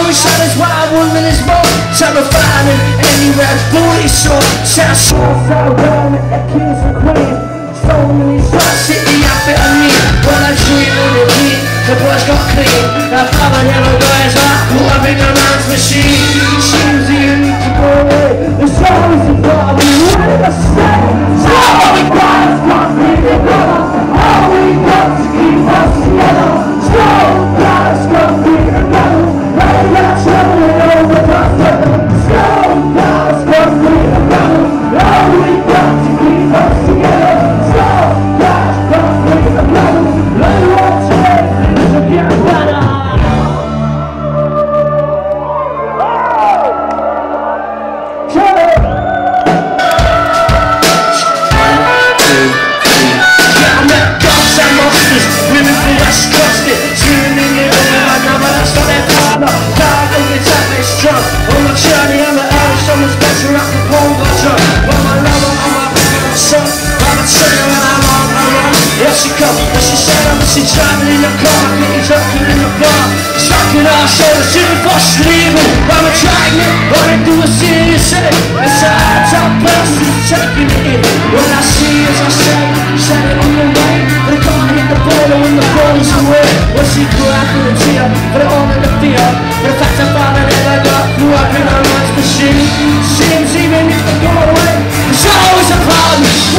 wish I was wild woman is more terrifying than anywhere booty short. Sounds so down at the kings and queens. So many shots hit the outfit on me. When I dream of the heat, the boys got clean. I thought I never was like who I've been a man's machine. Seems you need to go away. There's always a thought we wanted to stay. So all we got is one thing together. All we got to keep us together. So guys got me together. Hey, let's run it over the weather. So guys got me together. All we got to keep us together. So guys got me together. Let it all change. It'll get better. She's driving in the car, getting drunk in the bar. Sucking our shoulders to the first leaving. I'm a dragnet, running through a city to city. It's a high-top person taking it in. When I see as I say, set it on the way. But I can't hit the border when the border's away. When she grew out with a tear, put it all in the fear. But the fact I found I never got who I've been on lunch machine. Seems even if I go away, there's always a problem.